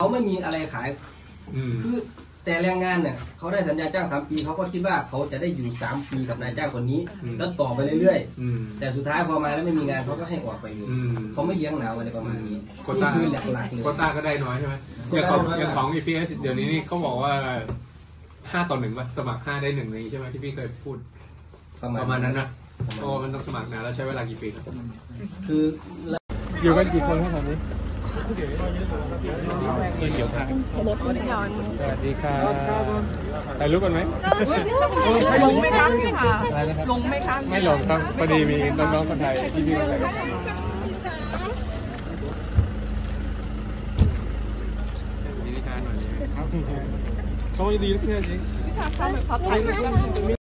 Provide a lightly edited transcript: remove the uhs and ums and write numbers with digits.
เขาไม่มีอะไรขายคือแต่แรงงานเนี่ยเขาได้สัญญาจ้าง3 ปีเขาก็คิดว่าเขาจะได้อยู่3 ปีกับนายจ้างคนนี้แล้วต่อไปเรื่อยๆแต่สุดท้ายพอมาแล้วไม่มีงานเขาก็ให้ออกไปเลยเขาไม่เลี้ยงหนาวอะไรประมาณนี้นี่คือหลักๆเลยโควต้าก็ได้น้อยใช่ไหมอย่างของ EPS เดี๋ยวนี้นี่เขาบอกว่า5:1ป่ะสมัคร5 ได้ 1นี้ใช่ไหมที่พี่เคยพูดประมาณนั้นนะโอ้มันต้องสมัครนานแล้วใช้เวลากี่ปีคืออยู่กันกี่คนครับตอนนี้เกี่ยวข้างสวัสดีครับถ่ายรูปกันไหมลงไหมครับพี่ค่ะลงไหมครับไม่ลงครับพอดีมีน้องๆคนไทยที่พี่อะไรกันนี่ทานหน่อยเขาดีแค่นี้พี่ค่ะเขาถ่ายรูป